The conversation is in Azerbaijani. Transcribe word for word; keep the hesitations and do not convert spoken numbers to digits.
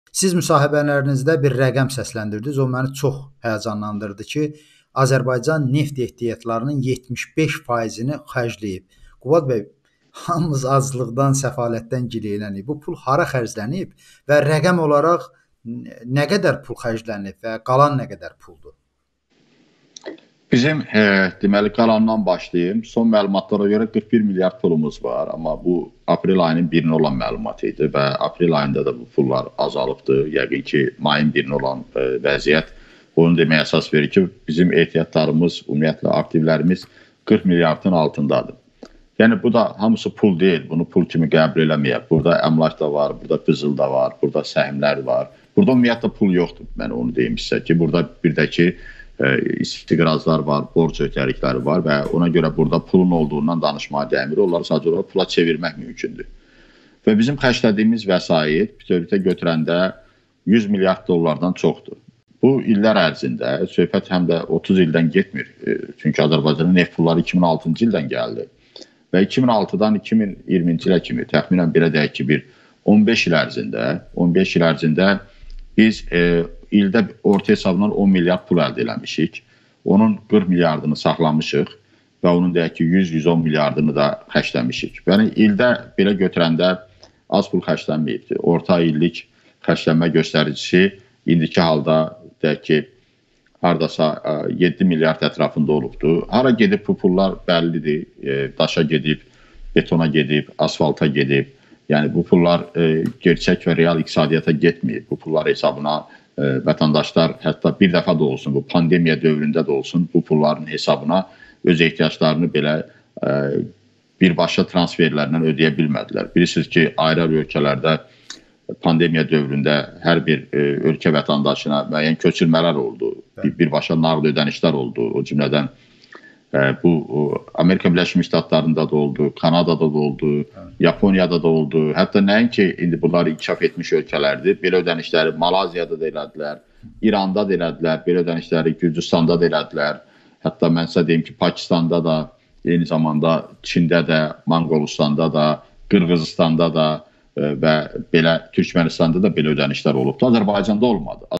Siz müsahibələrinizdə bir rəqəm səsləndirdiniz, o məni çox həyəcanlandırdı ki, Azərbaycan neft ehtiyatlarının yetmiş beş faizini xərcləyib. Qubad bəy, hamımız aclıqdan, səfalətdən gileylənib. Bu pul hara xərclənib və rəqəm olaraq nə qədər pul xərclənib və qalan nə qədər puldur? Bizim e, deməli qalandan başlayayım. Son məlumatlara görə qırx bir milyard pulumuz var, amma bu aprel ayının birinə olan məlumat idi və aprel ayında da bu pullar azalıbdır. Yəqin ki, mayın birinə olan e, vəziyyət onu deməyə əsas verir ki, bizim ehtiyatlarımız, ümumiyyətlə aktivlərimiz qırx milyardın altındadır. Yəni bu da hamısı pul deyil, bunu pul kimi qəbul eləməyək. Burada əmlak da var, burada qızıl da var, burada səhmlər var. Burada ümumiyyətlə pul yoxdur, mən onu deyim sizə ki, burada bir də ki, istiqrazlar var, borc ötərilikləri var və ona görə burada pulun olduğundan danışmağa dəymir. Onları sadəcə olaraq pula çevirmək mümkündür. Və bizim xərclədiyimiz vəsait bütövlükdə götürəndə yüz milyard dollardan çoxdur. Bu illər ərzində söhbət həm də otuz ildən getmir. Çünki Azərbaycanın neft pulları iki min altıncı ildən gəldi. Və iki min altıdan iki min iyirminci ilə kimi təxminən birə deyək ki, bir on beş il ərzində, on beş il ərzində biz e, ildə orta hesabla on milyard pul əldə eləmişik. Onun qırx milyardını saxlamışıq və onun deyək ki, yüz yüz on milyardını da xərcləmişik. Yəni ildə belə götürəndə az pul xərclənməyibdir. Orta illik xərclənmə göstəricisi indiki halda deyək ki, hardasa yeddi milyard ətrafında olubdur. Hara gedib bu pullar bəllidir. E, daşa gedib, betona gedib, asfalta gedib. Yəni bu pullar e, gerçək və real iqtisadiyyata getməyib. Bu pullar hesabına e, vətəndaşlar hətta bir dəfə də olsun, bu pandemiya dövründə də olsun, bu pulların hesabına öz ehtiyaclarını belə e, birbaşa transferlərlə ödəyə bilmədilər. Bilirsiniz ki, ayrı-ayrı ölkələrdə pandemiya dövründə hər bir e, ölkə vətəndaşına müəyyən köçürmələr oldu. Bir, birbaşa nağd ödənişlər oldu. O cümlədən bu Amerika Birləşmiş Ştatlarında da oldu, Kanadada da oldu, Yaponiyada da oldu. Hətta nəinki indi bunlar inkişaf etmiş ölkələrdir. Belə ödənişləri Malaziyada da elədilər, İranda da elədilər, belə ödənişləri Gürcüstanda da elədilər. Hətta mən sizə deyim ki, Pakistanda da, eyni zamanda Çində də, Manqolistanda da, Qırğızistanda da və belə Türkmənistanda da belə ödənişlər olubdu. Azərbaycanda olmadı.